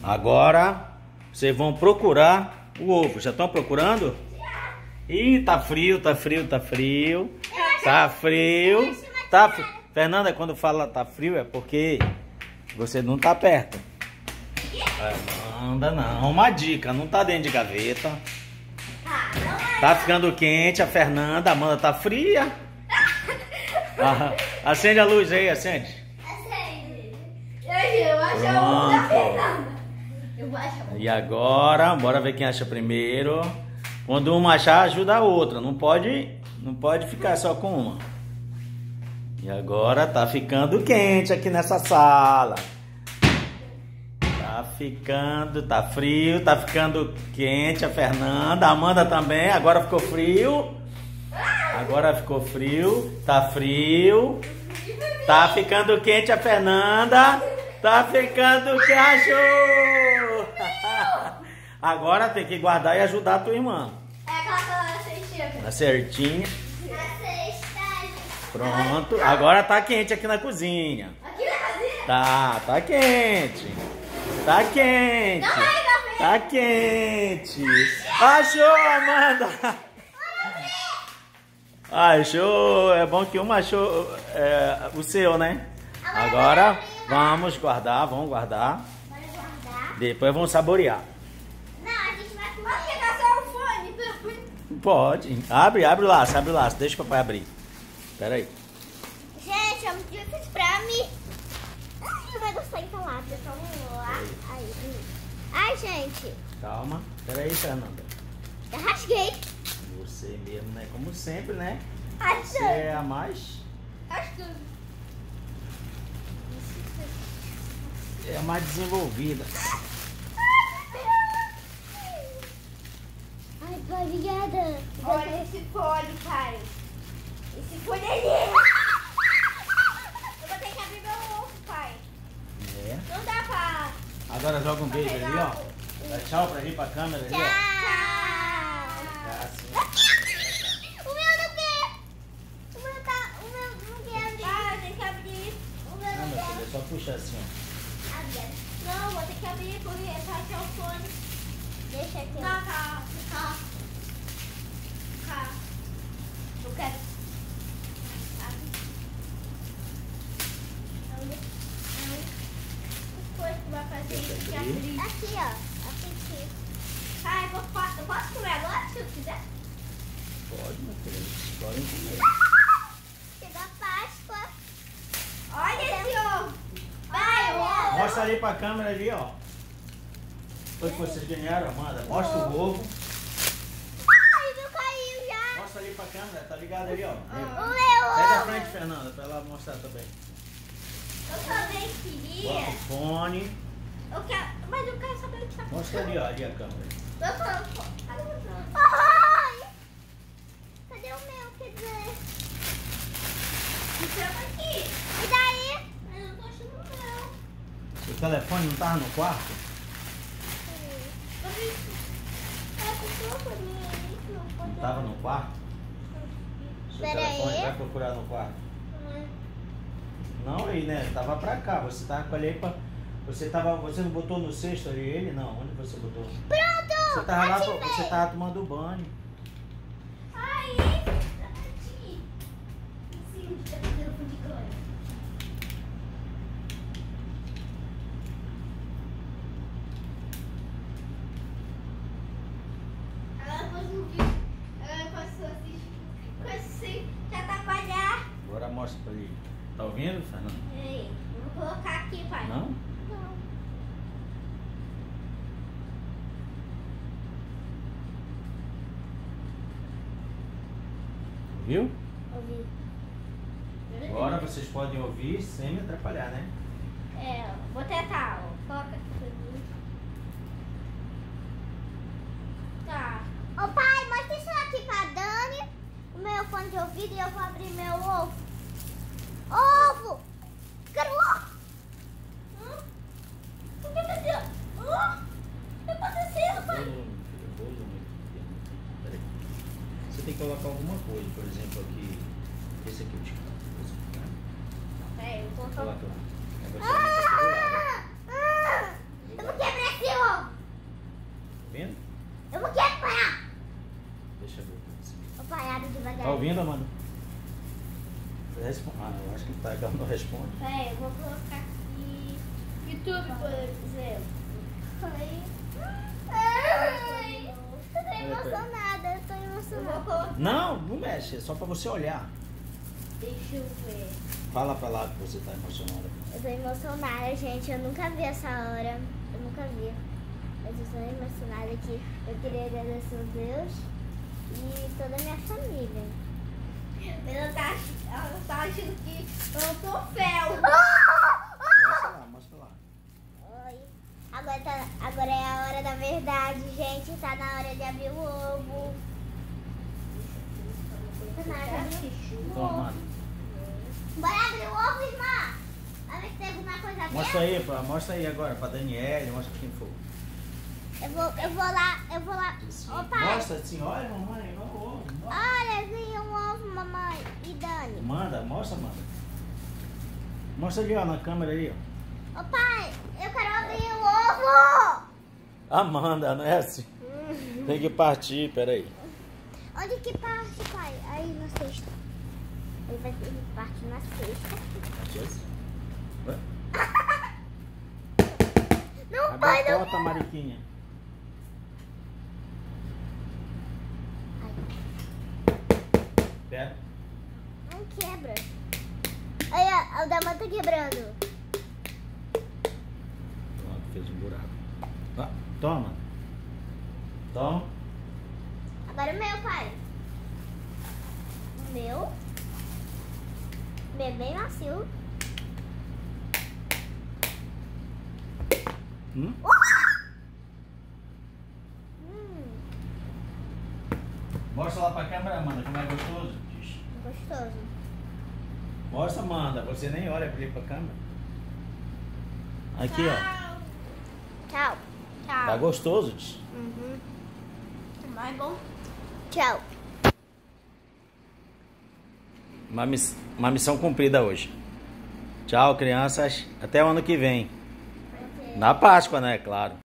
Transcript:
Agora vocês vão procurar o ovo. Já estão procurando? Ih, tá frio, tá frio, tá frio. Tá frio. Tá frio. Fernanda, quando fala tá frio é porque você não tá perto. Fernanda, não. Uma dica, não tá dentro de gaveta. Tá ficando quente, a Fernanda. A Amanda tá fria. Acende a luz aí, acende. E agora, bora ver quem acha primeiro. Quando uma achar, ajuda a outra. Não pode ficar só com uma. E agora tá ficando quente aqui nessa sala. Tá frio, tá ficando quente a Fernanda. A Amanda também, agora ficou frio. Agora ficou frio, tá frio. Tá ficando quente a Fernanda. Tá ficando quente. Agora tem que guardar e ajudar a tua irmã. Na certinha. Pronto. Agora tá quente aqui na cozinha. Aqui na cozinha? Tá quente. Tá quente. Tá quente. Achou, Amanda. Achou. É bom que uma achou o seu, né? Agora vamos guardar, vamos guardar. Depois vamos saborear. Não, a gente vai pegar só o fone. Pode. Abre o laço, abre o laço. Deixa o papai abrir. Pera aí. Gente, é muito difícil pra mim. Ai, vai gostar entalado. Vamos lá. Ai, gente. Calma. Pera aí, Fernanda. Já rasguei. Você mesmo, né? Como sempre, né? Ai, Você é a mais... É a mais desenvolvida. Ai, obrigada. Olha esse fone, pai. Esse fone é lindo. Eu vou ter que abrir meu ovo, pai. É. Não dá pra... Agora joga um beijo ali, ó. Dá tchau pra ir pra câmera ali, ó. Tchau. Assim. O meu não quer. O meu não quer abrir. Ah, tem que abrir. O meu Não, não meu quer. filho, é só puxar assim, ó. Não, vou ter que abrir porque tá aqui o fone. Deixa aqui. Tá. Eu quero. Depois que vai fazer isso aqui abrir. Aqui, ó. Aqui. Ah, eu posso comer agora se eu quiser? Pode, meu filho. Podem comer. Chegou a Páscoa. Olha esse ovo. Vai, ovo. Mostra ali pra câmera ali, ó. Foi que vocês ganharam, Amanda. Mostra o ovo. Ai, meu caiu já. Mostra ali pra câmera, tá ligado ali, ó. O meu Pega a ovo. frente, Fernanda, pra ela mostrar também. Eu também queria. Bota o fone. Eu quero, mas eu quero saber o que tá Mostra ali, ó, ali a câmera. Eu tô. Ai! Cadê o meu? Quer dizer. Me chama aqui. E daí? Eu não tô achando o meu. O telefone não tava no quarto? Não tava no quarto? Seu Pera telefone aí. vai procurar no quarto? Não, aí, né? Tava pra cá. Você tava com ele aí pra... Você não botou no cesto ali ele? Não. Onde você botou? Pronto! Você tava lá, ativei. você tava tomando banho. Aí, aqui. Sim, tá fazendo de glória. Agora depois no vídeo. Agora eu posso assistir. Coisa sem te atrapalhar. Agora mostra pra ele. Tá ouvindo, Fernando? Ei, vou colocar aqui, pai. Não? Não. Viu? Ouvi. Agora vocês podem ouvir sem me atrapalhar, né? É, vou tentar, ó. Coloca aqui pra mim. Tá. Ô pai, mostra isso aqui pra Dani. O meu fone de ouvido e eu vou abrir meu ovo. Ovo! Quero ovo! O que tá acontecendo? O que tá acontecendo, pai? Peraí. Você tem que colocar alguma coisa, por exemplo, aqui. Esse aqui eu te coloco. É, eu vou colocar. Coloca lá. Aí você aumenta essa do lado. Eu vou quebrar esse ouvindo, Amanda? Ah, eu acho que tá, ela não responde. Peraí, eu vou colocar aqui. YouTube, por exemplo. Ai, eu tô Peraí. emocionada, eu tô Eu vou emocionada. colocar. Não mexe, é só pra você olhar. Deixa eu ver. Fala pra lá que você tá emocionada. Eu tô emocionada, gente. Eu nunca vi essa hora. Eu nunca vi. Mas eu tô emocionada que eu queria agradecer a Deus e toda a minha família. Ela tá achando que eu tô fel. Mostra lá. Oi. Agora é a hora da verdade, gente. Tá na hora de abrir o ovo. Tá na hora de abrir o Então, ovo. Amanda. Bora abrir o ovo, irmã. Vai ver se tem alguma coisa dentro. Mostra aí agora pra Daniela, mostra quem for. Eu vou lá. Ô, pai. Mostra assim, olha, mamãe, olha o ovo. Olha, vi um ovo, mamãe e Dani. Mostra, Amanda. Mostra ali, ó, na câmera ali, ó. Ô, pai, eu quero abrir o ovo. Amanda, não é assim? Tem que partir, peraí. Onde que parte, pai? Aí na sexta. Ele parte na sexta. Não, Abre pai, a não. porta, Mariquinha. Pera. Não quebra. Aí, o da mãe tá quebrando. Pronto, fez um buraco. Ah, toma. Toma. Agora o meu, pai. O meu. Bem macio. Hum? Mostra lá pra câmera, Amanda, como é gostoso. Gostoso. Mostra, Amanda. Você nem olha pra câmera. Aqui, ó. Tchau. Tá gostoso, diz. Uhum. Mais bom. Tchau. Uma missão cumprida hoje. Tchau, crianças. Até o ano que vem. Na Páscoa, né? Claro.